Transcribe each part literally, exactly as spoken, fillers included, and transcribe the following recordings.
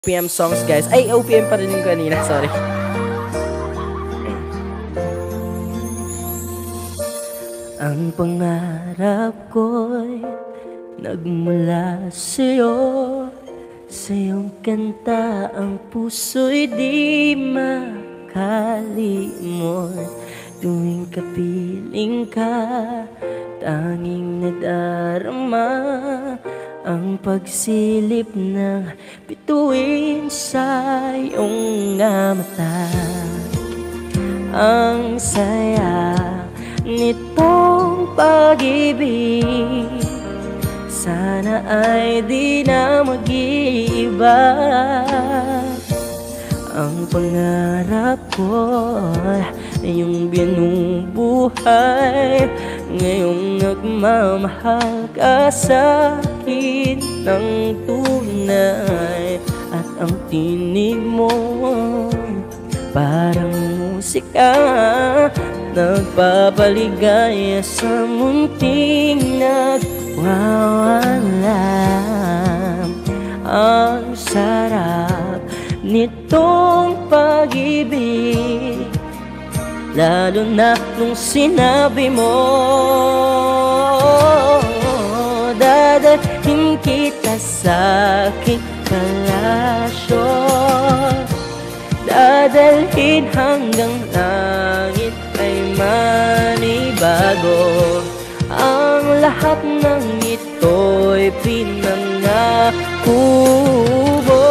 P M songs guys. Ay, O P M pa rin yung kanina, sorry. Ang pangarap ko'y nagmula sa'yo, sa iyong kanta ang puso'y di makalimot. Tuwing kapiling ka, tanging nadarama ang pagsilip ng bituin sa iyong mata. Ang saya nitong pag-ibig, sana ay di na mag-iiba. Ang pangarap ko ay iyong binubuhay, ngayong nagmamahal ka sa akin ng tunay. At ang tinig mo parang musika, nagpapaligaya sa munting nagwawala. Ang sarap nitong pag-ibig, lalo na nung sinabi mo dadalhin kita sa aking palasyo, dadalhin hanggang langit ay manibago. Ang lahat ng ito'y pinangako mo,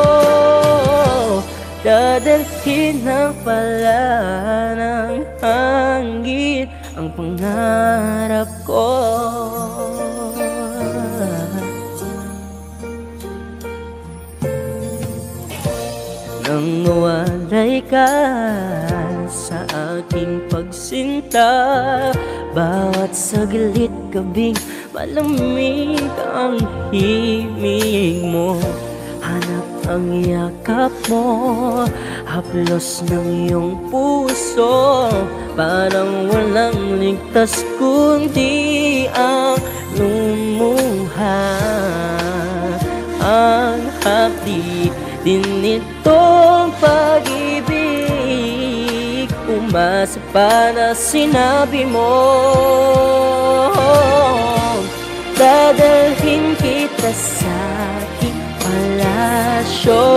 dadalhin na pala ng hangin ang pangarap ko. Nang nawalay ka sa aking pagsinta, bawat saglit kabing malamig ang himig mo. Hanap ang yakap mo, haplos ng iyong puso, parang walang ligtas kundi ang lumuha. Ang hapdi din nitong pag-ibig, umasa pa na sinabi mo dadalhin kita sa aking palasyo,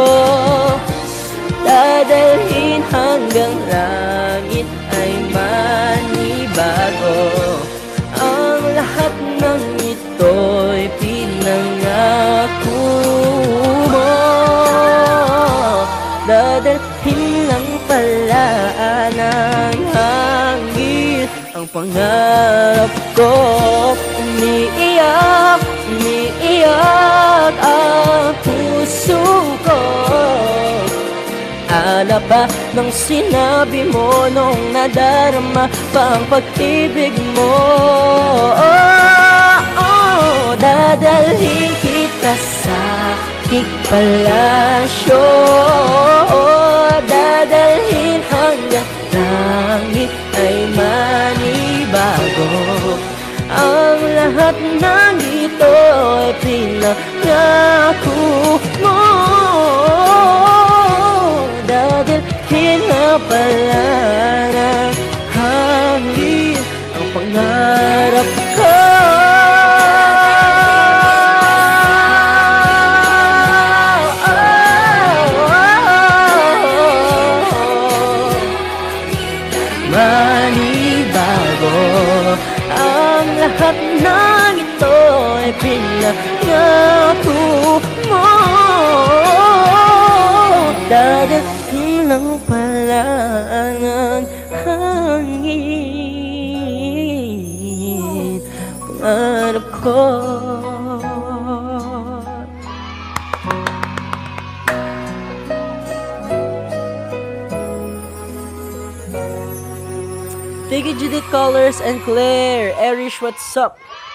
dadalhin hanggang langit ay manibago. Ang lahat ng ito'y pinangako mo, dadalhin lang pala ng hangin ang pangarap ko. Umiiyak, umiiyak ang puso ko, ala ba ng sinabi mo nung nadarama pa ang pag-ibig mo? Oh, oh, dadalhin kita sa aking palasyo, dadalhin hanggang langit ay manibago. Ang lahat ng ito ay pinangako mo, dadalhin na pala ng hangin ang pangarap ko. Manibago, ang lahat ng ito ay pinangako mo, dadalhin lang pala ng hangin pangarap ko. Thank you, Judith Colors and Claire. Erish, what's up?